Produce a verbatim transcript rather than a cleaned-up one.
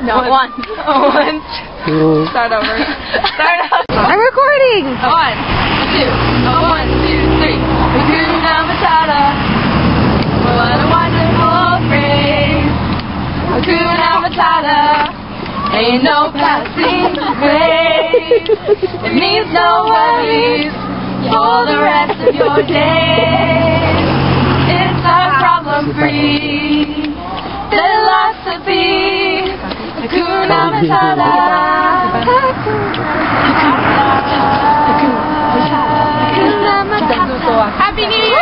No, one. One. Two. Start over. Start over. I'm recording. One, two, one, two, three. Hakuna matata. What a wonderful phrase. Hakuna matata. Ain't no passing grade. It means no worries for the rest of your days. It's a problem-free philosophy. Hakuna matata. Hakuna matata. Happy New Year!